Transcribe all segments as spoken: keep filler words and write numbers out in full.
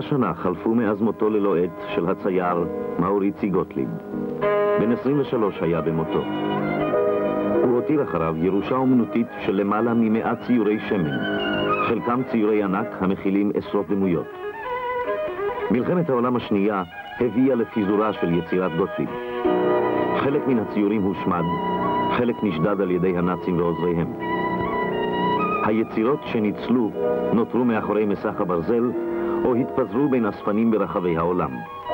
שנה חלפו מאז מותו ללא עת של הצייר מאוריצי גוטליב. בן עשרים ושלוש היה במותו. הוא הותיר אחריו ירושה אומנותית של למעלה ממאה ציורי שמן, חלקם ציורי ענק המכילים עשרות דמויות. מלחמת העולם השנייה הביאה לפיזורה של יצירת גוטליב. חלק מן הציורים הושמד, חלק נשדד על ידי הנאצים ועוזריהם. היצירות שניצלו נותרו מאחורי מסך הברזל או התפזרו בין אספנים ברחבי העולם.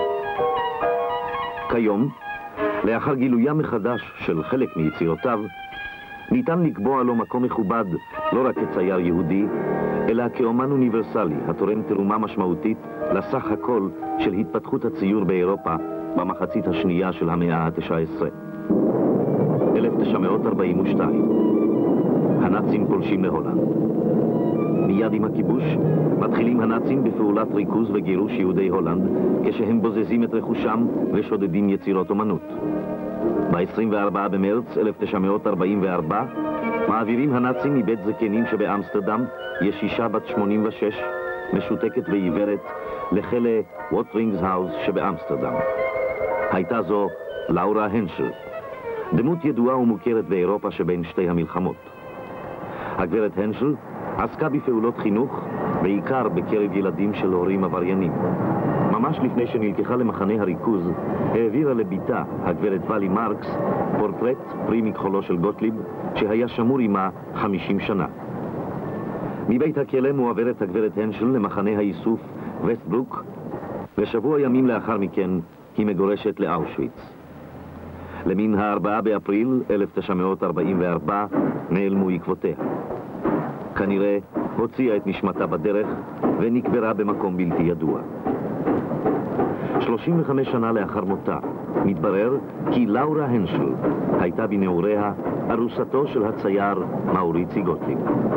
כיום, לאחר גילויה מחדש של חלק מיצירותיו, ניתן לקבוע לו מקום מכובד לא רק כצייר יהודי, אלא כאומן אוניברסלי התורם תרומה משמעותית לסך הכל של התפתחות הציור באירופה במחצית השנייה של המאה ה-תשע עשרה. אלף תשע מאות ארבעים ושתיים. הנאצים פולשים להולנד. מיד עם הכיבוש מתחילים הנאצים בפעולת ריכוז וגירוש יהודי הולנד כשהם בוזזים את רכושם ושודדים יצירות אומנות. ב-עשרים וארבעה במרץ אלף תשע מאות ארבעים וארבע מעבירים הנאצים מבית זקנים שבאמסטרדם ישישה בת שמונים ושש, משותקת ועיוורת, לכלא ווטרינגס האוס שבאמסטרדם. הייתה זו לאורה הנשל, דמות ידועה ומוכרת באירופה שבין שתי המלחמות. הגברת הנשל עסקה בפעולות חינוך, בעיקר בקרב ילדים של הורים עבריינים. ממש לפני שנלקחה למחנה הריכוז, העבירה לביתה, הגברת ואלי מרקס, פורטרט פרי מכחולו של גוטליב, שהיה שמור עמה חמישים שנה. מבית הכלא מועברת הגברת הנשל למחנה האיסוף וסטברוק, ושבוע ימים לאחר מכן היא מגורשת לאושוויץ. למין הארבעה באפריל אלף תשע מאות ארבעים וארבע נעלמו עקבותיה. כנראה הוציאה את נשמתה בדרך ונקברה במקום בלתי ידוע. שלושים וחמש שנה לאחר מותה מתברר כי לאורה הנשל הייתה בנעוריה ארוסתו של הצייר מאוריצי גוטליב.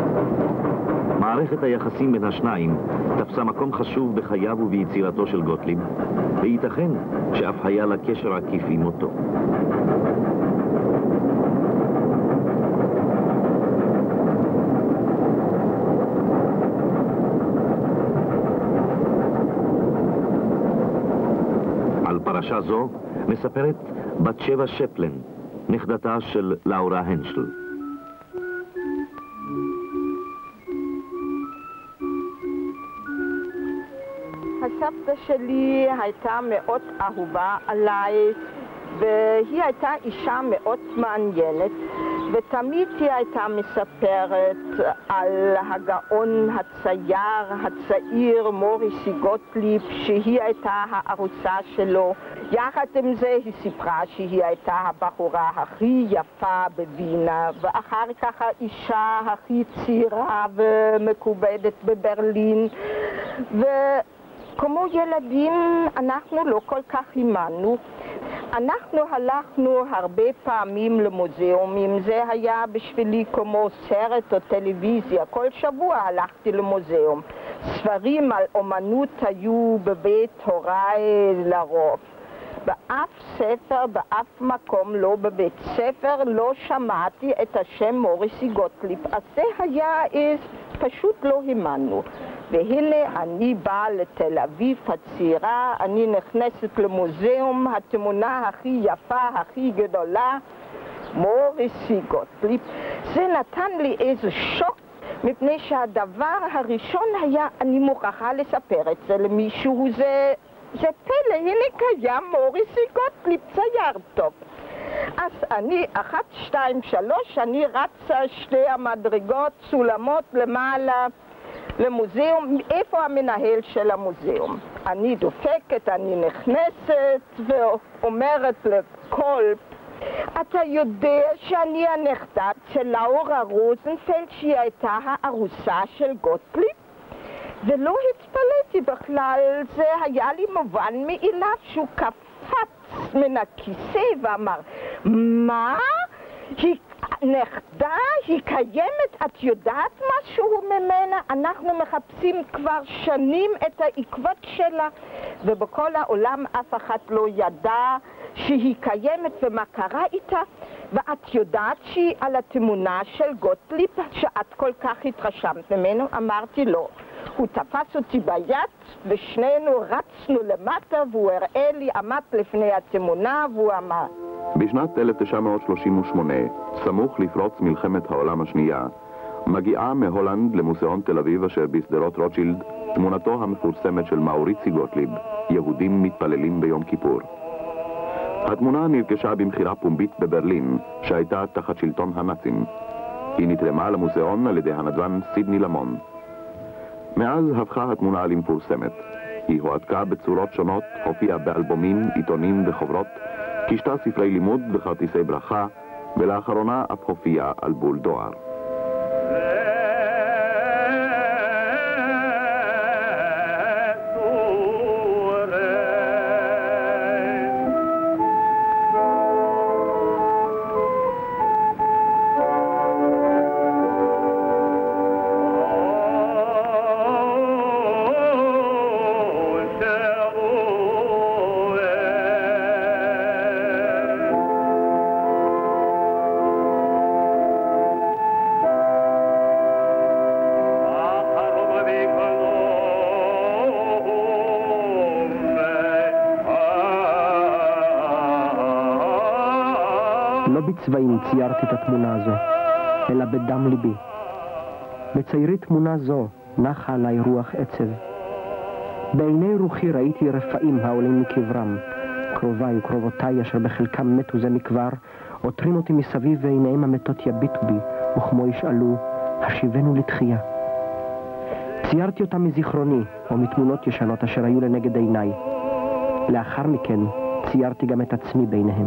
מערכת היחסים בין השניים תפסה מקום חשוב בחייו וביצירתו של גוטליב, וייתכן שאף היה לה קשר עקיף עם מותו. על פרשה זו מספרת בת שבע שפלן, נכדתה של לאורה הנשל. הסבתא שלי הייתה מאוד אהובה עליי, והיא הייתה אישה מאוד מעניינת, ותמיד היא הייתה מספרת על הגאון הצייר הצעיר מוריסי גוטליב, שהיא הייתה הארוסה שלו. יחד עם זה היא סיפרה שהיא הייתה הבחורה הכי יפה בווינה, ואחר כך האישה הכי צעירה ומכובדת בברלין. ו... כמו ילדים אנחנו לא כל כך האמנו. אנחנו הלכנו הרבה פעמים למוזיאומים, זה היה בשבילי כמו סרט או טלוויזיה, כל שבוע הלכתי למוזיאום. ספרים על אומנות היו בבית הוריי לרוב. באף ספר, באף מקום, לא בבית ספר, לא שמעתי את השם מוריסי גוטליב. אז זה היה איז, פשוט לא האמנו. והנה אני באה לתל אביב הצעירה, אני נכנסת למוזיאום, התמונה הכי יפה, הכי גדולה, מוריסי גוטליב. זה נתן לי איזה שוק, מפני שהדבר הראשון היה, אני מוכרחה לספר את זה למישהו, זה, זה פלא, הנה קיים מוריסי גוטליב, צייר טוב. אז אני, אחת, שתיים, שלוש, אני רצה שתי המדרגות, סולמות למעלה, למוזיאום, איפה המנהל של המוזיאום? אני דופקת, אני נכנסת ואומרת לכל, אתה יודע שאני הנכדת של לאורה רוזנפלד, שהיא הייתה הארוסה של גוטליב? ולא התפלאתי בכלל, זה היה לי מובן מאליו שהוא קפץ מן הכיסא ואמר, מה? היא נכדה? היא קיימת? את יודעת משהו ממנה? אנחנו מחפשים כבר שנים את העקבות שלה, ובכל העולם אף אחד לא ידע שהיא קיימת ומה קרה איתה. ואת יודעת שהיא על התמונה של גוטליב, שאת כל כך התרשמת ממנו? אמרתי לא. הוא תפס אותי ביד ושנינו רצנו למטה והוא הראה לי, עמד לפני התמונה והוא אמר. בשנת אלף תשע מאות שלושים ושמונה, סמוך לפרוץ מלחמת העולם השנייה, מגיעה מהולנד למוזיאון תל אביב אשר בשדרות רוטשילד תמונתו המפורסמת של מאוריצי גוטליב, יהודים מתפללים ביום כיפור. התמונה נרכשה במחירה פומבית בברלין, שהייתה תחת שלטון הנאצים. היא נתרמה למוזיאון על ידי הנדל"ן סידני למון. מאז הפכה התמונה למפורסמת. היא הועתקה בצורות שונות, הופיעה באלבומים, עיתונים וחוברות, קישתה ספרי לימוד וכרטיסי ברכה, ולאחרונה אף הופיעה על בול דואר. לא בצבעים ציירתי את התמונה הזו, אלא בדם ליבי. בציירי תמונה זו נחה עליי רוח עצב. בעיני רוחי ראיתי רפאים העולים מקברם. קרוביי וקרובותיי אשר בחלקם מתו זה מכבר, עוטרים אותי מסביב ועיניהם המתות יביטו בי, וכמו ישאלו, השיבנו לתחייה. ציירתי אותם מזיכרוני, או מתמונות ישנות אשר היו לנגד עיניי. לאחר מכן ציירתי גם את עצמי ביניהם.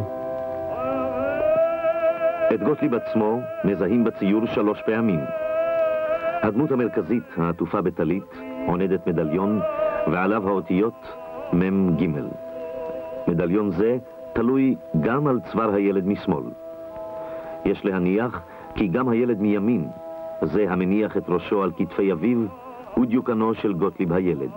את גוטליב עצמו מזהים בציור שלוש פעמים. הדמות המרכזית, העטופה בטלית, עונדת מדליון, ועליו האותיות מם ג'. מדליון זה תלוי גם על צוואר הילד משמאל. יש להניח כי גם הילד מימין, זה המניח את ראשו על כתפי אביו, הוא דיוקנו של גוטליב הילד.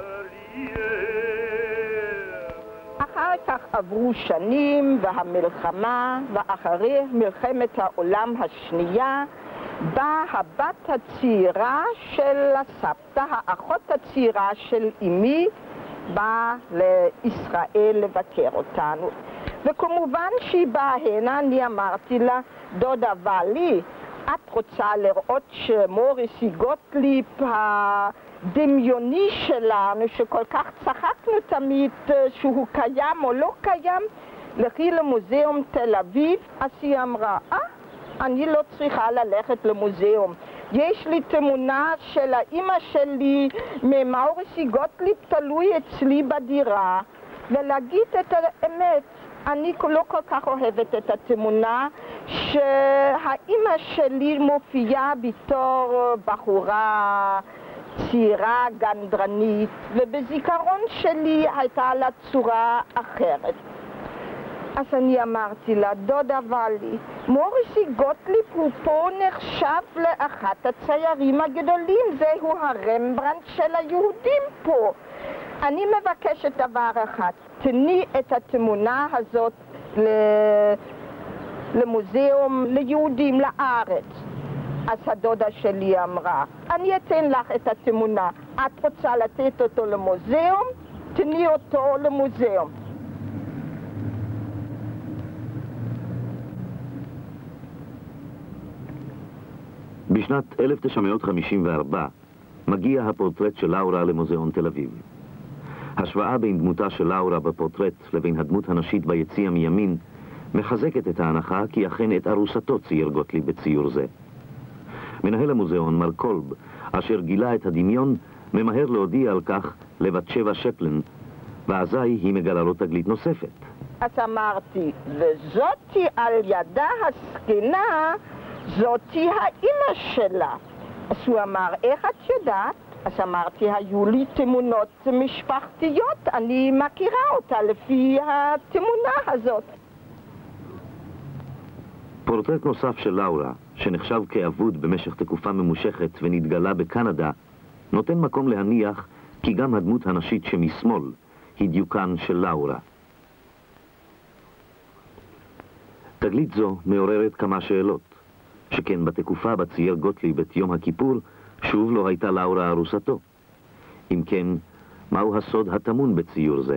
אחר כך עברו שנים והמלחמה, ואחרי מלחמת העולם השנייה באה הבת הצעירה של הסבתא, האחות הצעירה של אמי, באה לישראל לבקר אותנו. וכמובן שהיא באה הנה, אני אמרתי לה, דודה ואלי, את רוצה לראות שמוריסי גוטליב הדמיוני שלנו, שכל כך צחקנו תמיד שהוא קיים או לא קיים, לכי למוזיאום תל אביב? אז היא אמרה, אה, אני לא צריכה ללכת למוזיאום. יש לי תמונה של האמא שלי ממאוריסי גוטליב תלוי אצלי בדירה, ולהגיד את האמת, אני לא כל כך אוהבת את התמונה שהאמא שלי מופיעה בתור בחורה צעירה גנדרנית, ובזיכרון שלי הייתה לה צורה אחרת. אז אני אמרתי לה, דודה ואלי, מוריסי גוטליב הוא פה נחשב לאחת הציירים הגדולים, זהו הרמברנדט של היהודים פה. אני מבקשת דבר אחד, תני את התמונה הזאת למוזיאום ליהודים לארץ. אז הדודה שלי אמרה, אני אתן לך את התמונה, את רוצה לתת אותו למוזיאום? תני אותו למוזיאום. בשנת אלף תשע מאות חמישים וארבע מגיע הפורטרט של לאורה למוזיאון תל אביב. השוואה בין דמותה של לאורה בפורטרט לבין הדמות הנשית ביציע מימין מחזקת את ההנחה כי אכן את ארוסתו צייר גוטליב בציור זה. מנהל המוזיאון מר קולב, אשר גילה את הדמיון, ממהר להודיע על כך לבת שבע שפלן, ואזי היא מגלה לו תגלית נוספת. אז אמרתי, וזאתי על ידה הזקנה, זאתי האמא שלה. אז הוא אמר, איך את יודעת? אז אמרתי, היו לי תמונות משפחתיות, אני מכירה אותה לפי התמונה הזאת. פורטרט נוסף של לאורה, שנחשב כאבוד במשך תקופה ממושכת ונתגלה בקנדה, נותן מקום להניח כי גם הדמות הנשית שמשמאל היא דיוקן של לאורה. תגלית זו מעוררת כמה שאלות, שכן בתקופה בה צייר גוטליב את יום הכיפור, שוב לא הייתה לאורה ארוסתו. אם כן, מהו הסוד הטמון בציור זה?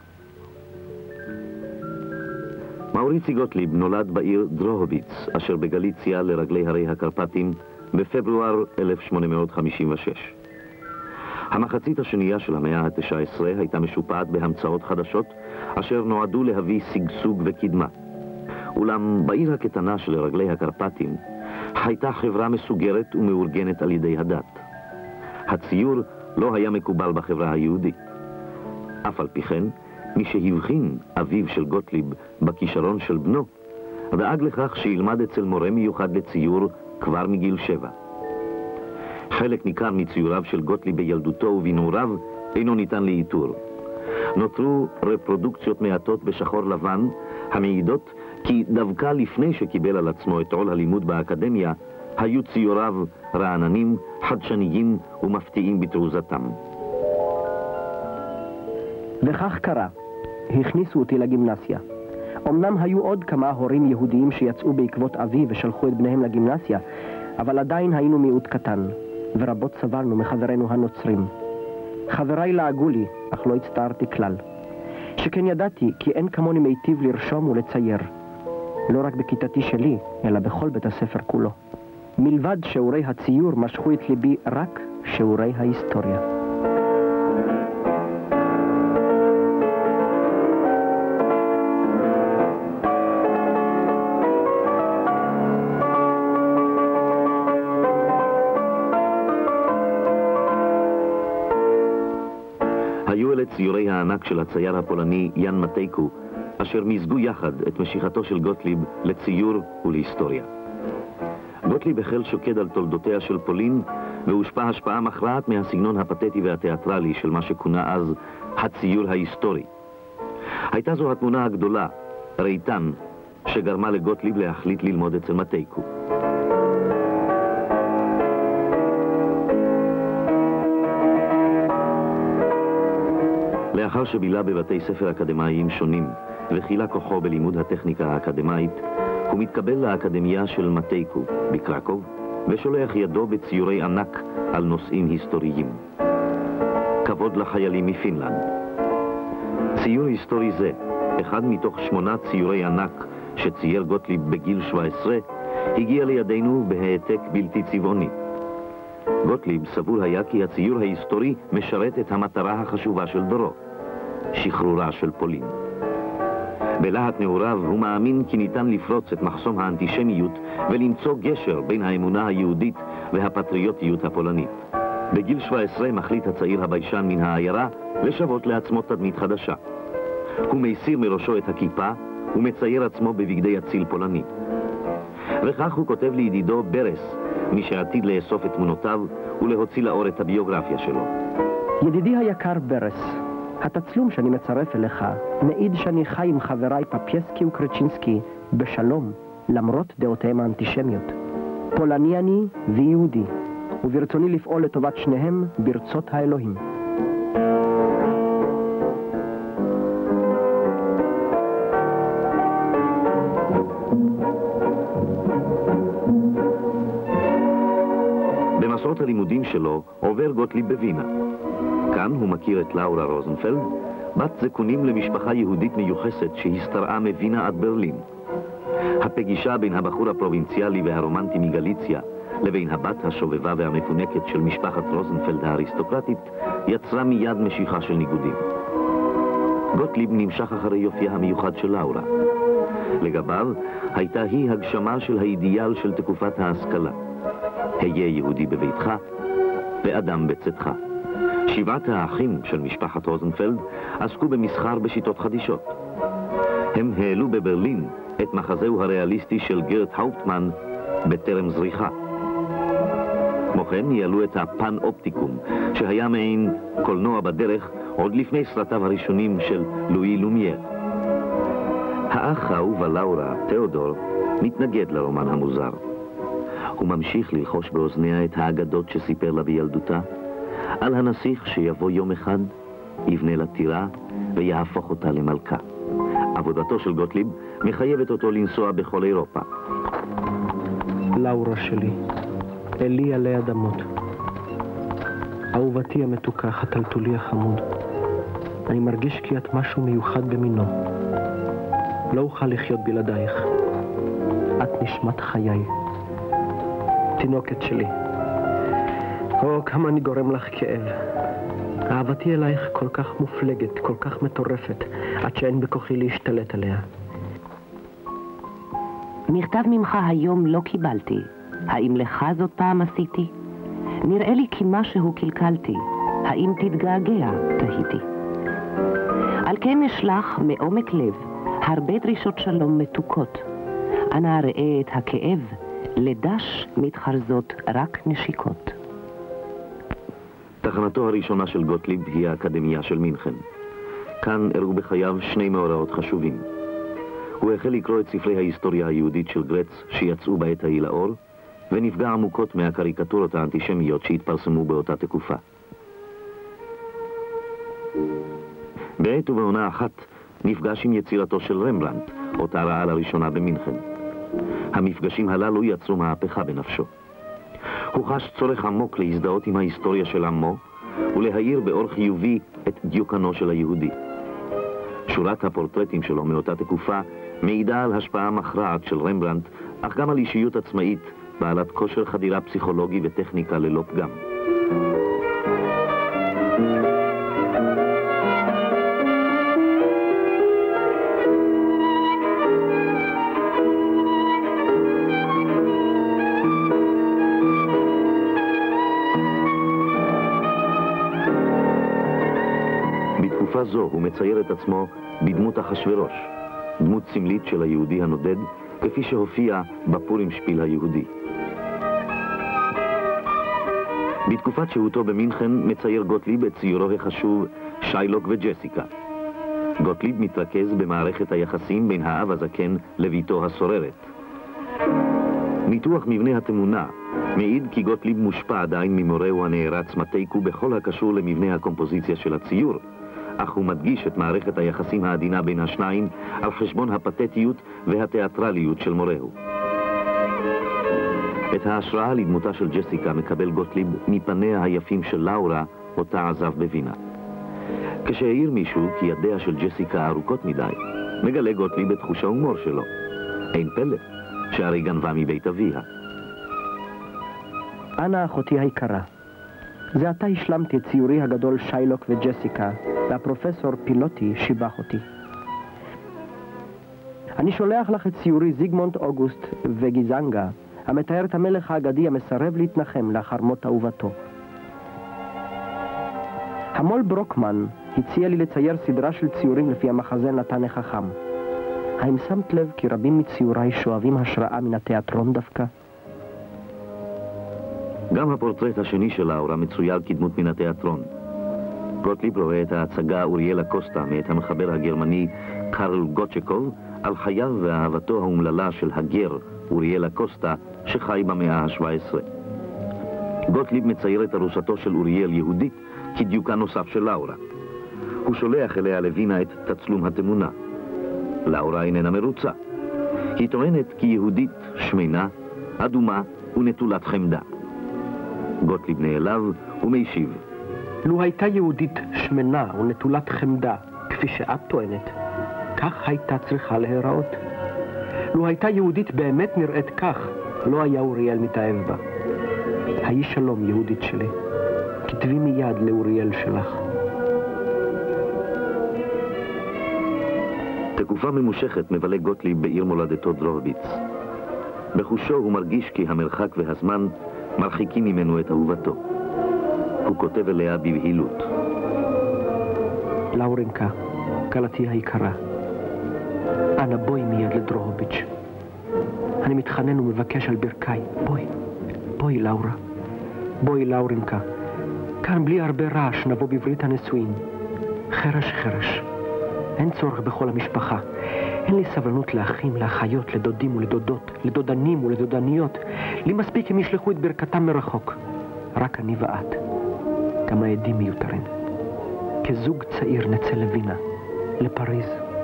מאוריצי גוטליב נולד בעיר דרוהוביץ, אשר בגליציה לרגלי הרי הקרפטים, בפברואר אלף שמונה מאות חמישים ושש. המחצית השנייה של המאה ה-תשע עשרה הייתה משופעת בהמצאות חדשות, אשר נועדו להביא שגשוג וקדמה. אולם בעיר הקטנה של רגלי הקרפטים הייתה חברה מסוגרת ומאורגנת על ידי הדת. הציור לא היה מקובל בחברה היהודית. אף על פי כן, מי שהבחין אביו של גוטליב בכישרון של בנו, דאג לכך שילמד אצל מורה מיוחד לציור כבר מגיל שבע. חלק ניכר מציוריו של גוטליב בילדותו ובנעוריו אינו ניתן לאיתור. נותרו רפרודוקציות מעטות בשחור לבן, המעידות כי דווקא לפני שקיבל על עצמו את עול הלימוד באקדמיה, היו ציוריו רעננים, חדשניים ומפתיעים בתעוזתם. וכך קרה. הכניסו אותי לגימנסיה. אמנם היו עוד כמה הורים יהודיים שיצאו בעקבות אבי ושלחו את בניהם לגימנסיה, אבל עדיין היינו מיעוט קטן, ורבות סבלנו מחברינו הנוצרים. חבריי לעגו לי, אך לא הצטערתי כלל. שכן ידעתי כי אין כמוני מיטיב לרשום ולצייר. לא רק בכיתתי שלי, אלא בכל בית הספר כולו. מלבד שיעורי הציור משכו את ליבי רק שיעורי ההיסטוריה. היו אלה ציורי הענק של הצייר הפולני יאן מטייקו, אשר מזגו יחד את משיכתו של גוטליב לציור ולהיסטוריה. גוטליב החל שוקד על תולדותיה של פולין, והושפע השפעה מכרעת מהסגנון הפתטי והתיאטרלי של מה שכונה אז הציור ההיסטורי. הייתה זו התמונה הגדולה, ריטן, שגרמה לגוטליב להחליט ללמוד אצל מטייקו. לאחר שבילה בבתי ספר אקדמיים שונים וחילה כוחו בלימוד הטכניקה האקדמית, הוא מתקבל לאקדמיה של מטייקו בקרקוב ושולח ידו בציורי ענק על נושאים היסטוריים. כבוד לחיילים מפינלנד. ציור היסטורי זה, אחד מתוך שמונה ציורי ענק שצייר גוטליב בגיל שבע עשרה, הגיע לידינו בהעתק בלתי צבעוני. גוטליב סבור היה כי הציור ההיסטורי משרת את המטרה החשובה של דורו, שחרורה של פולין. בלהט נעוריו הוא מאמין כי ניתן לפרוץ את מחסום האנטישמיות ולמצוא גשר בין האמונה היהודית והפטריוטיות הפולנית. בגיל שבע עשרה מחליט הצעיר הביישן מן העיירה לשוות לעצמו תדמית חדשה. הוא מסיר מראשו את הכיפה ומצייר עצמו בבגדי אציל פולני. וכך הוא כותב לידידו ברס, מי שעתיד לאסוף את תמונותיו ולהוציא לאור את הביוגרפיה שלו. ידידי היקר ברס, התצלום שאני מצרף אליך מעיד שאני חי עם חבריי פפייסקי וקרצ'ינסקי בשלום, למרות דעותיהם האנטישמיות. פולני אני ויהודי, וברצוני לפעול לטובת שניהם ברצות האלוהים. במסעות הלימודים שלו עובר גוטליב בווינה. כאן הוא מכיר את לאורה רוזנפלד, בת זקונים למשפחה יהודית מיוחסת שהסתרעה מווינה עד ברלין. הפגישה בין הבחור הפרובינציאלי והרומנטי מגליציה לבין הבת השובבה והמפונקת של משפחת רוזנפלד האריסטוקרטית יצרה מיד משיכה של ניגודים. גוטליב נמשך אחרי יופייה המיוחד של לאורה. לגביו הייתה היא הגשמה של האידיאל של תקופת ההשכלה. היה יהודי בביתך ואדם בצאתך. שבעת האחים של משפחת רוזנפלד עסקו במסחר בשיטות חדישות. הם העלו בברלין את מחזהו הריאליסטי של גרט האופטמן בטרם זריחה. כמו כן ניהלו את הפן אופטיקום, שהיה מעין קולנוע בדרך עוד לפני סרטיו הראשונים של לואי לומייר. האח האהוב על לאורה, תיאודור, מתנגד לרומן המוזר. הוא ממשיך ללחוש באוזניה את האגדות שסיפר לה בילדותה, על הנסיך שיבוא יום אחד, יבנה לה טירה ויהפוך אותה למלכה. עבודתו של גוטליב מחייבת אותו לנסוע בכל אירופה. לאורה שלי, אלי עלי אדמות. אהובתי המתוקה, חתלתולי החמוד. אני מרגיש כי את משהו מיוחד במינו. לא אוכל לחיות בלעדייך. את נשמת חיי. תינוקת שלי. או, כמה אני גורם לך כאב. אהבתי אלייך כל כך מופלגת, כל כך מטורפת, עד שאין בכוחי להשתלט עליה. מכתב ממך היום לא קיבלתי. האם לך זאת פעם עשיתי? נראה לי כי משהו קלקלתי. האם תתגעגע? תהיתי. על כן נשלח מעומק לב הרבה דרישות שלום מתוקות. אנא ראה את הכאב, לדש מתחרזות רק נשיקות. תחנתו הראשונה של גוטליב היא האקדמיה של מינכן. כאן אירעו בחייו שני מאורעות חשובים. הוא החל לקרוא את ספרי ההיסטוריה היהודית של גרץ שיצאו בעת ההיא לאור, ונפגע עמוקות מהקריקטורות האנטישמיות שהתפרסמו באותה תקופה. בעת ובעונה אחת נפגש עם יצירתו של רמברנדט, אותה ראה לראשונה במינכן. המפגשים הללו יצרו מהפכה בנפשו. הוא חש צורך עמוק להזדהות עם ההיסטוריה של עמו ולהאיר באור חיובי את דיוקנו של היהודי. שורת הפורטרטים שלו מאותה תקופה מעידה על השפעה מכרעת של רמברנדט, אך גם על אישיות עצמאית בעלת כושר חדירה פסיכולוגי וטכניקה ללא פגם. בתקופה זו הוא מצייר את עצמו בדמות אחשוורוש, דמות סמלית של היהודי הנודד, כפי שהופיע בפורים שפיל היהודי. בתקופת שהותו במינכן מצייר גוטליב את ציורו החשוב שיילוק וג'סיקה. גוטליב מתרכז במערכת היחסים בין האב הזקן לביתו הסוררת. ניתוח מבנה התמונה מעיד כי גוטליב מושפע עדיין ממורהו הנערץ מתייקו בכל הקשור למבנה הקומפוזיציה של הציור, אך הוא מדגיש את מערכת היחסים העדינה בין השניים על חשבון הפתטיות והתיאטרליות של מורהו. את ההשראה לדמותה של ג'סיקה מקבל גוטליב מפניה היפים של לאורה, אותה עזב בווינה. כשהעיר מישהו כי ידיה של ג'סיקה ארוכות מדי, מגלה גוטליב את תחוש ההומור שלו. אין פלא, שהרי גנבה מבית אביה. אנה אחותי היקרה, זה עתה השלמתי את ציורי הגדול שיילוק וג'סיקה, והפרופסור פילוטי שיבח אותי. אני שולח לך את ציורי זיגמונט אוגוסט וגיזנגה, המתאר את המלך האגדי המסרב להתנחם לאחר מות אהובתו. המול ברוקמן הציע לי לצייר סדרה של ציורים לפי המחזה נתן החכם. האם שמת לב כי רבים מציוריי שואבים השראה מן התיאטרון דווקא? גם הפורטרט השני של לאורה מצויר כדמות מן התיאטרון. גוטליב רואה את ההצגה אוריאלה קוסטה מאת המחבר הגרמני קרל גוטשקוב על חייו ואהבתו האומללה של הגר אוריאלה קוסטה שחי במאה ה-שבע עשרה. גוטליב מצייר את ארוסתו של אוריאל יהודית כדיוקה נוסף של לאורה. הוא שולח אליה לווינה את תצלום התמונה. לאורה איננה מרוצה. היא טוענת כי יהודית שמנה, אדומה ונטולת חמדה. גוטליב נעלב ומשיב. לו הייתה יהודית שמנה ונטולת חמדה, כפי שאת טוענת, כך הייתה צריכה להיראות. לו הייתה יהודית באמת נראית כך, לא היה אוריאל מתאהב בה. היי שלום יהודית שלי, כתבי מיד לאוריאל שלך. תקופה ממושכת מבלה גוטליב בעיר מולדתו דרוהביץ. בחושו הוא מרגיש כי המרחק והזמן מרחיקים ממנו את אהובתו. הוא כותב אליה בבהילות. לאורנקה, כלתי היקרה, אנא בואי מיד לדרוהוביץ'. אני מתחנן ומבקש על ברכיי. בואי, בואי לאורה. בואי לאורנקה. כאן בלי הרבה רעש נבוא בברית הנישואין. חרש חרש. אין צורך בכל המשפחה. אין לי סבלנות לאחים, לאחיות, לדודים ולדודות, לדודנים ולדודניות. לי מספיק אם ישלחו את ברכתם מרחוק. רק אני ואת. גם העדים מיותרים. כזוג צעיר נצא לווינה, לפריז.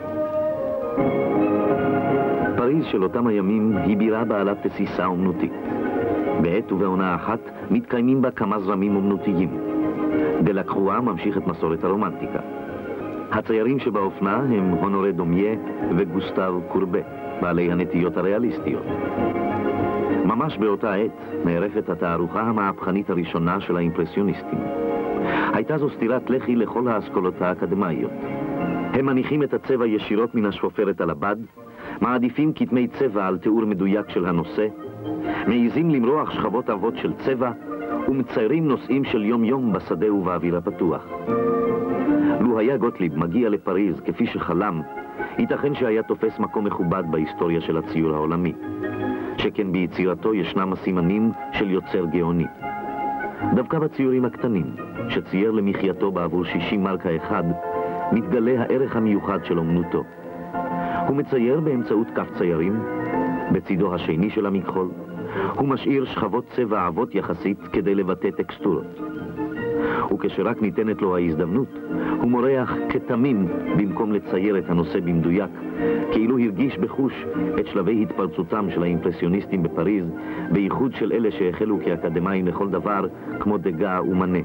פריז של אותם הימים היא בירה בעלת תסיסה אומנותית. בעת ובעונה אחת מתקיימים בה כמה זרמים אומנותיים. דלקרואה ממשיך את מסורת הרומנטיקה. הציירים שבאופנה הם הונורי דומיה וגוסטב קורבה, בעלי הנטיות הריאליסטיות. ממש באותה עת נערכת התערוכה המהפכנית הראשונה של האימפרסיוניסטים. הייתה זו סטירת לחי לכל האסכולות האקדמאיות. הם מניחים את הצבע ישירות מן השפופרת על הבד, מעדיפים כתמי צבע על תיאור מדויק של הנושא, מעיזים למרוח שכבות עבות של צבע, ומציירים נושאים של יום-יום בשדה ובאוויר הפתוח. לו היה גוטליב מגיע לפריז כפי שחלם, ייתכן שהיה תופס מקום מכובד בהיסטוריה של הציור העולמי, שכן ביצירתו ישנם הסימנים של יוצר גאוני. דווקא בציורים הקטנים, שצייר למחייתו בעבור שישים מרקה אחד, מתגלה הערך המיוחד של אומנותו. הוא מצייר באמצעות כף ציירים, בצידו השני של המכחול, הוא משאיר שכבות צבע עבות יחסית כדי לבטא טקסטורות. וכשרק ניתנת לו ההזדמנות, הוא מורח כתמים במקום לצייר את הנושא במדויק, כאילו הרגיש בחוש את שלבי התפרצותם של האימפרסיוניסטים בפריז, בייחוד של אלה שהחלו כאקדמאים לכל דבר, כמו דגה ומנה.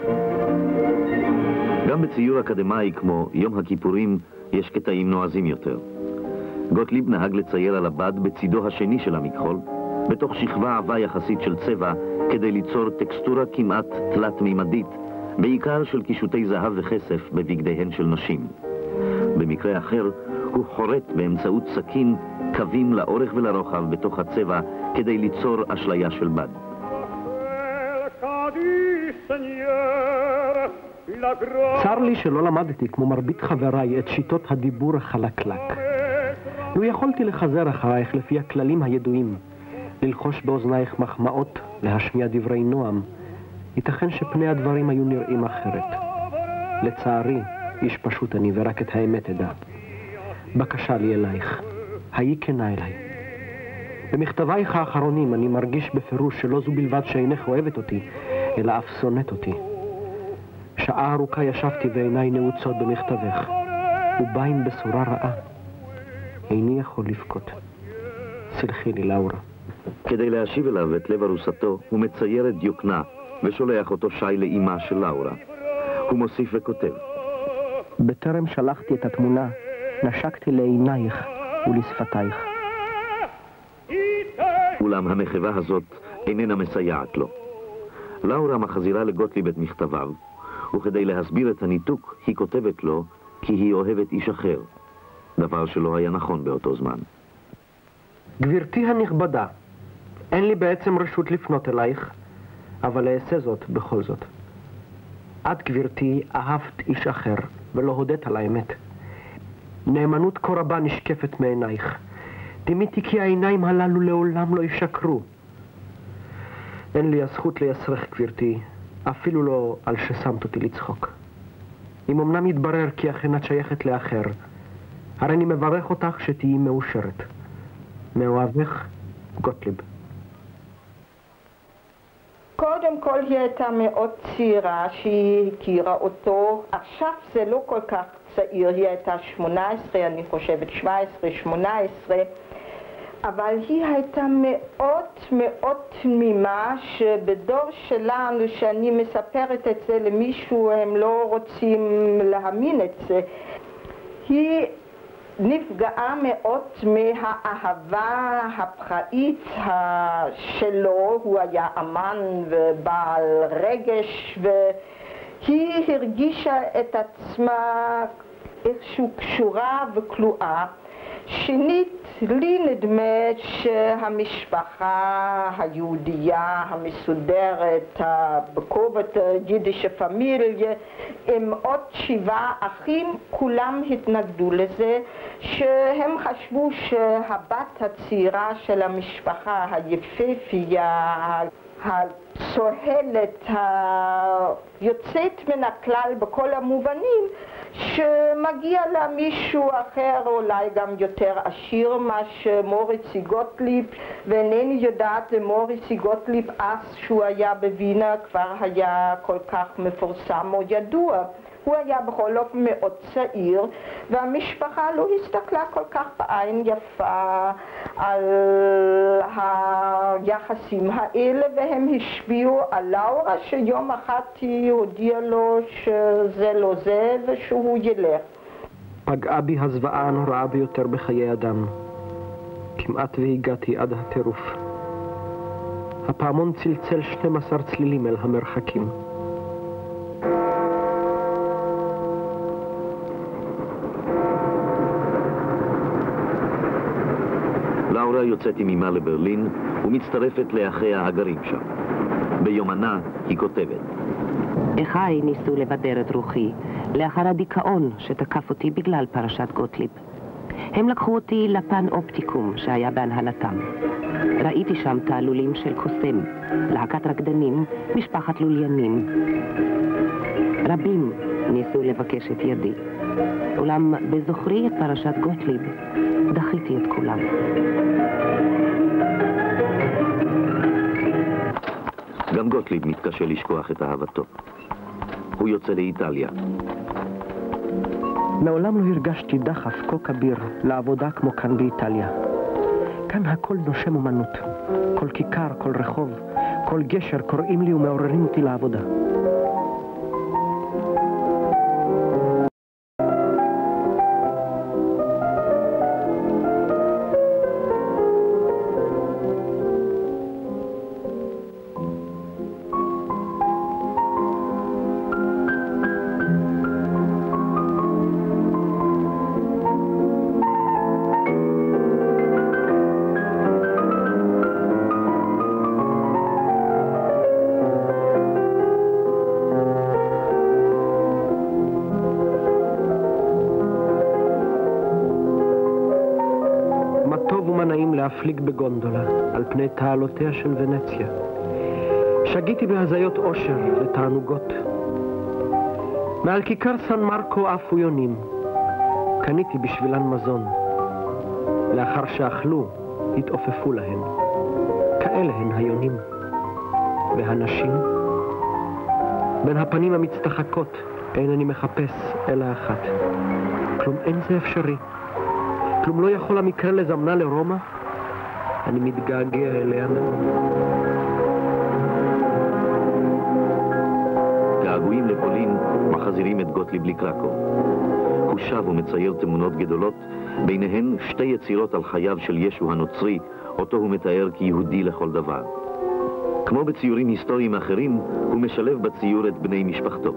גם בציור אקדמאי כמו יום הכיפורים יש קטעים נועזים יותר. גוטליב נהג לצייר על הבד בצידו השני של המכחול, בתוך שכבה עבה יחסית של צבע, כדי ליצור טקסטורה כמעט תלת-מימדית, בעיקר של קישוטי זהב וכסף בבגדיהן של נשים. במקרה אחר, הוא חורט באמצעות סכין קווים לאורך ולרוחב בתוך הצבע, כדי ליצור אשליה של בד. צר לי שלא למדתי כמו מרבית חבריי את שיטות הדיבור החלקלק. לו יכולתי לחזר אחרייך לפי הכללים הידועים, ללחוש באוזנייך מחמאות, להשמיע דברי נועם, ייתכן שפני הדברים היו נראים אחרת. לצערי, איש פשוט אני ורק את האמת אדע. בקשה לי אלייך, היי כנה אליי. במכתבייך האחרונים אני מרגיש בפירוש שלא זו בלבד שאינך אוהבת אותי, אלא אף שונאת אותי. שעה ארוכה ישבתי ועיניי נעוצות במכתבך, ובא עם בשורה רעה. איני יכול לבכות. סלחי לי, לאורה. כדי להשיב אליו את לב ארוסתו, הוא מצייר את דיוקנה ושולח אותו שי לאימה של לאורה. הוא מוסיף וכותב: בטרם שלחתי את התמונה, נשקתי לעינייך ולשפתייך. אולם המחווה הזאת איננה מסייעת לו. לאורה מחזירה לגוטליב את מכתביו, וכדי להסביר את הניתוק היא כותבת לו כי היא אוהבת איש אחר, דבר שלא היה נכון באותו זמן. גברתי הנכבדה, אין לי בעצם רשות לפנות אלייך, אבל אעשה זאת בכל זאת. את, גברתי, אהבת איש אחר ולא הודית על האמת. נאמנות כה רבה נשקפת מעינייך. דימיתי כי העיניים הללו לעולם לא ישקרו. אין לי הזכות לייסרך, גברתי, אפילו לא על ששמת אותי לצחוק. אם אמנם יתברר כי אכן את שייכת לאחר, הרי אני מברך אותך שתהיי מאושרת. מאוהבך, גוטליב. קודם כל היא הייתה מאוד צעירה שהיא הכירה אותו. עכשיו זה לא כל כך צעיר, היא הייתה שמונה עשרה, אני חושבת שבע עשרה, שמונה עשרה, אבל היא הייתה מאוד מאוד תמימה, שבדור שלנו, שאני מספרת את זה למישהו, הם לא רוצים להאמין את זה. היא נפגעה מאוד מהאהבה הפראית שלו. הוא היה אמן ובעל רגש, והיא הרגישה את עצמה איכשהו קשורה וכלואה. שנית, לי נדמה שהמשפחה היהודייה המסודרת, בכובד יידישה פמיליה, עם עוד שבעה אחים, כולם התנגדו לזה, שהם חשבו שהבת הצעירה של המשפחה היפהפייה, הצוהלת, היוצאת מן הכלל בכל המובנים, שמגיע לה מישהו אחר, אולי גם יותר עשיר, מה שמוריצי גוטליב, ואינני יודעת מוריצי גוטליב אז שהוא היה בווינה כבר היה כל כך מפורסם או ידוע. הוא היה בכל אופן מאוד צעיר, והמשפחה לא הסתכלה כל כך בעין יפה על היחסים האלה, והם השפיעו על לאורה שיום אחד היא הודיעה לו שזה לא זה ושהוא ילך. פגעה בי הזוועה הנוראה ביותר בחיי אדם. כמעט והגעתי עד הטירוף. הפעמון צלצל שנים עשר צלילים אל המרחקים. לאורה יוצאת עם אמה לברלין ומצטרפת לאחיה הגרים שם. ביומנה היא כותבת: אחיי ניסו לבדר את רוחי לאחר הדיכאון שתקף אותי בגלל פרשת גוטליב. הם לקחו אותי לפן אופטיקום שהיה בהנהלתם. ראיתי שם תעלולים של קוסם, להקת רקדנים, משפחת לוליינים. רבים ניסו לבקש את ידי, אולם בזוכרי את פרשת גוטליב דחיתי את כולם. גם גוטליב מתקשה לשכוח את אהבתו. הוא יוצא לאיטליה. מעולם לא הרגשתי דחף כה כביר לעבודה כמו כאן באיטליה. כאן הכל נושם אומנות. כל כיכר, כל רחוב, כל גשר קוראים לי ומעוררים אותי לעבודה. להפליג בגונדולה על פני תעלותיה של ונציה. שגיתי בהזיות אושר לתענוגות. מעל כיכר סן מרקו עפו יונים. קניתי בשבילן מזון. לאחר שאכלו, התעופפו להן. כאלה הן היונים. והנשים? בין הפנים המצטחקות אינני מחפש אלא אחת. כלום אין זה אפשרי. כלום לא יכול המקרה לזמנה לרומא? אני מתגעגע אליה מאוד. געגועים לפולין מחזירים את גוטליב לקרקוב. הוא שב ומצייר תמונות גדולות, ביניהן שתי יצירות על חייו של ישו הנוצרי, אותו הוא מתאר כיהודי לכל דבר. כמו בציורים היסטוריים אחרים, הוא משלב בציור את בני משפחתו.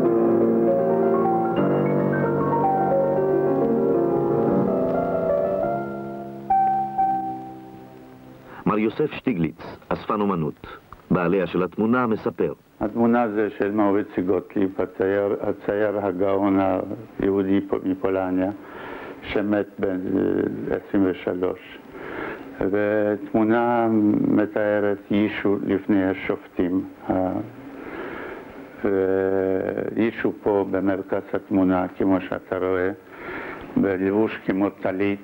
מר יוסף שטיגליץ, אספן אומנות, בעליה של התמונה, מספר. התמונה זה של מאוריצי גוטליב, הצייר, הצייר הגאון היהודי מפולניה, שמת בן עשרים ושלוש. ותמונה מתארת ישו לפני השופטים. וישו פה במרכז התמונה, כמו שאתה רואה, בלבוש כמו טלית.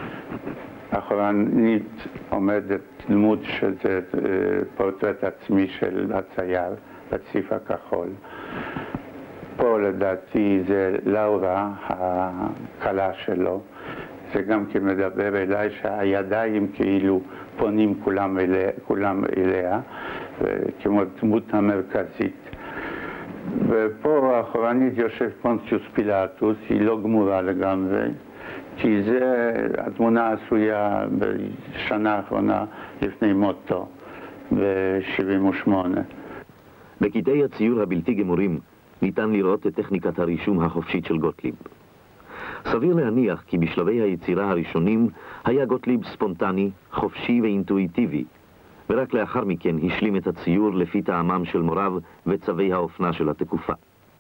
אחרונית עומדת דמות שזה פורטרט עצמי של הצייר בצבע הכחול. פה לדעתי זה לאורה, הכלה שלו. זה גם כן מדבר אליי שהידיים כאילו פונים כולם אליה, כולם אליה כמו דמות המרכזית. ופה האחרונית יושב פונטיוס פילטוס, היא לא גמורה לגמרי. כי זה, התמונה עשויה בשנה האחרונה לפני מותו, ב-שבעים ושמונה. בקטעי הציור הבלתי גמורים ניתן לראות את טכניקת הרישום החופשית של גוטליב. סביר להניח כי בשלבי היצירה הראשונים היה גוטליב ספונטני, חופשי ואינטואיטיבי, ורק לאחר מכן השלים את הציור לפי טעמם של מוריו וצווי האופנה של התקופה.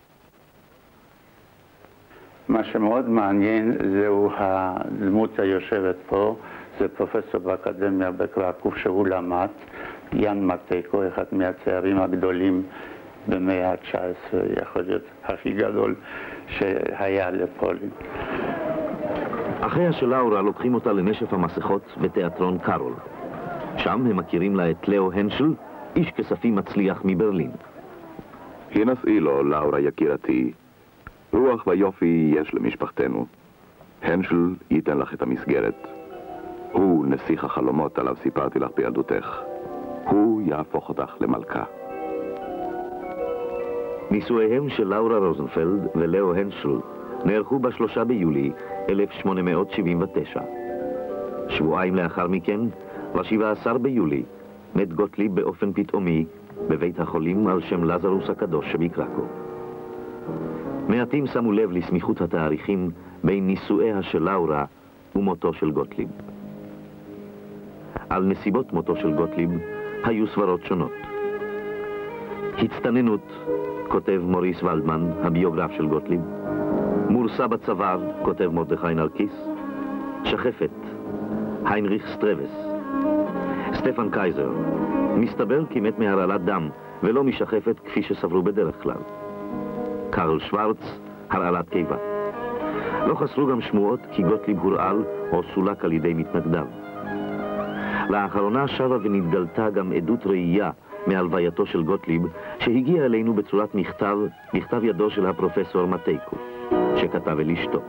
מה שמאוד מעניין זהו הדמות היושבת פה, זה פרופסור באקדמיה בקרקוב שהוא למד, יאן מטקו, אחד מהציירים הגדולים במאה ה-תשע עשרה, יכול להיות הכי גדול שהיה לפולין. אחיה של לאורה לוקחים אותה לנשף המסכות בתיאטרון קארול. שם הם מכירים לה את לאו הנשל, איש כספים מצליח מברלין. הנסי לו, לאורה יקירתי. רוח ויופי יש למשפחתנו. הנשל ייתן לך את המסגרת. הוא נסיך החלומות עליו סיפרתי לך בילדותך. הוא יהפוך אותך למלכה. נישואיהם של לאורה רוזנפלד ולאו הנשל נערכו בשלושה ביולי אלף שמונה מאות שבעים ותשע. שבועיים לאחר מכן, ב-שבעה עשר ביולי, מת גוטליב באופן פתאומי בבית החולים על שם לזרוס הקדוש שבקרקוב. מעטים שמו לב לסמיכות התאריכים בין נישואיה של לאורה ומותו של גוטליב. על נסיבות מותו של גוטליב היו סברות שונות. הצטננות, כותב מוריס ולדמן, הביוגרף של גוטליב. מורסה בצוואר, כותב מרדכי נרקיס. שחפת, היינריך סטרבס. סטפן קייזר, מסתבר כי מת מהרעלת דם ולא משחפת כפי שסברו בדרך כלל. קרל שוורץ, הרעלת קיבה. לא חסרו גם שמועות כי גוטליב הורעל או סולק על ידי מתנגדיו. לאחרונה שבה ונתגלתה גם עדות ראייה מהלווייתו של גוטליב שהגיע אלינו בצורת מכתב, מכתב ידו של הפרופסור מטייקו, שכתב אל אשתו.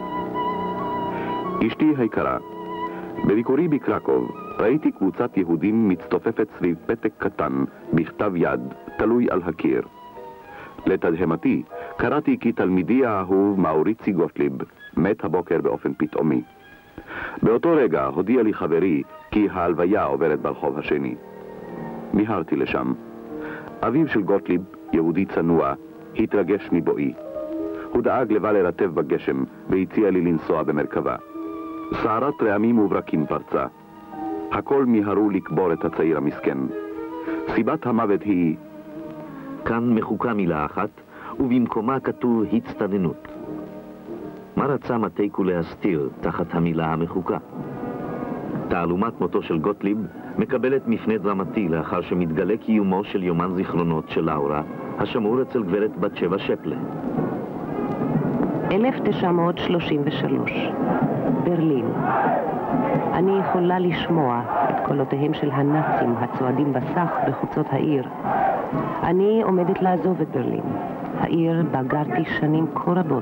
אשתי היקרה, בביקורי בקרקוב ראיתי קבוצת יהודים מצטופפת סביב פתק קטן בכתב יד תלוי על הקיר. לתדהמתי קראתי כי תלמידי האהוב מאוריצי גוטליב מת הבוקר באופן פתאומי. באותו רגע הודיע לי חברי כי ההלוויה עוברת ברחוב השני. מיהרתי לשם. אביו של גוטליב, יהודי צנוע, התרגש מבואי. הוא דאג לבא לרטב בגשם והציע לי לנסוע במרכבה. סערת רעמים וברקים פרצה. הכל מיהרו לקבור את הצעיר המסכן. סיבת המוות היא... כאן מחוקה מילה אחת, ובמקומה כתוב הצטננות. מה רצה מטייקו להסתיר תחת המילה המחוקה? תעלומת מותו של גוטליב מקבלת מפנה דרמטי לאחר שמתגלה קיומו של יומן זיכרונות של לאורה, השמור אצל גברת בת שבע שפלה. אלף תשע מאות שלושים ושלוש, ברלין. אני יכולה לשמוע את קולותיהם של הנאצים הצועדים בסך בחוצות העיר. אני עומדת לעזוב את ברלין, העיר בה גרתי שנים כה רבות.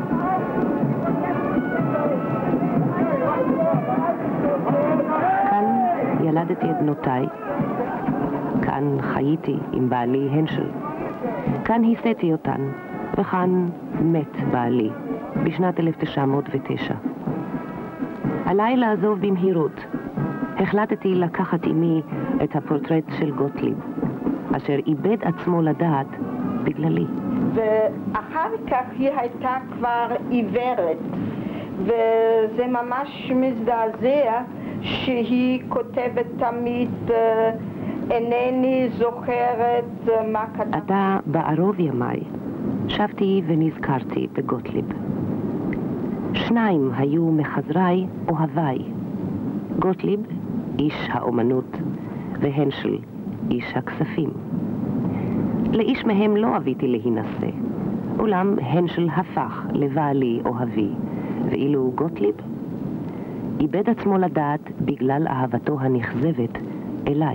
כאן ילדתי את בנותיי, כאן חייתי עם בעלי הנשל, כאן היסתי אותן, וכאן מת בעלי בשנת אלף תשע מאות ותשע. עליי לעזוב במהירות. החלטתי לקחת עימי את הפורטרט של גוטליב, אשר איבד עצמו לדעת בגללי. ואחר כך היא הייתה כבר עיוורת, וזה ממש מזדעזע שהיא כותבת תמיד אינני זוכרת מה כתב. עתה בערוב ימיי שבתי ונזכרתי בגוטליב. שניים היו מחזריי אוהביי, גוטליב, איש האומנות, והנשל, איש הכספים. לאיש מהם לא אביתי להינשא, אולם הנשל הפך לבעלי אוהבי, ואילו גוטליב איבד עצמו לדעת בגלל אהבתו הנכזבת אליי.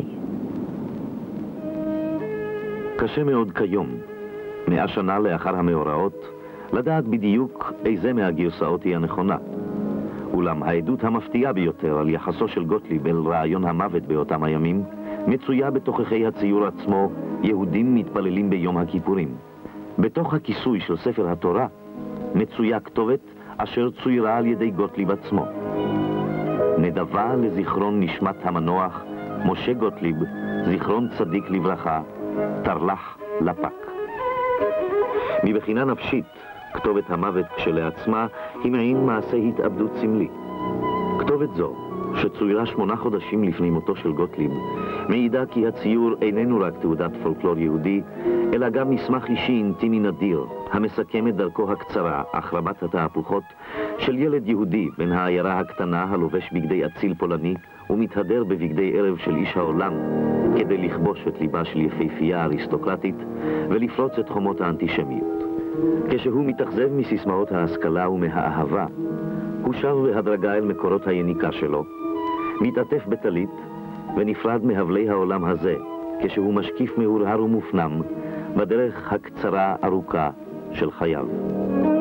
קשה מאוד כיום, מאה שנה לאחר המאורעות, לדעת בדיוק איזה מהגרסאות היא הנכונה. אולם העדות המפתיעה ביותר על יחסו של גוטליב אל רעיון המוות באותם הימים מצויה בתוככי הציור עצמו, יהודים מתפללים ביום הכיפורים. בתוך הכיסוי של ספר התורה מצויה כתובת אשר צוירה על ידי גוטליב עצמו. נדבה לזיכרון נשמת המנוח משה גוטליב, זיכרון צדיק לברכה, תרל"ח לפק. מבחינה נפשית, כתובת המוות כשלעצמה היא מעין מעשה התאבדות סמלי. כתובת זו, שצוירה שמונה חודשים לפני מותו של גוטליב, מעידה כי הציור איננו רק תעודת פולקלור יהודי, אלא גם מסמך אישי אינטימי נדיר, המסכם את דרכו הקצרה, אך רבת התהפוכות, של ילד יהודי בן העיירה הקטנה הלובש בגדי אציל פולני, ומתהדר בבגדי ערב של איש העולם, כדי לכבוש את ליבה של יפהפייה אריסטוקרטית, ולפרוץ את חומות האנטישמיות. כשהוא מתאכזב מסיסמאות ההשכלה ומהאהבה, הוא שב בהדרגה אל מקורות היניקה שלו, מתעטף בטלית ונפרד מהבלי העולם הזה, כשהוא משקיף מהורהר ומופנם בדרך הקצרה ארוכה של חייו.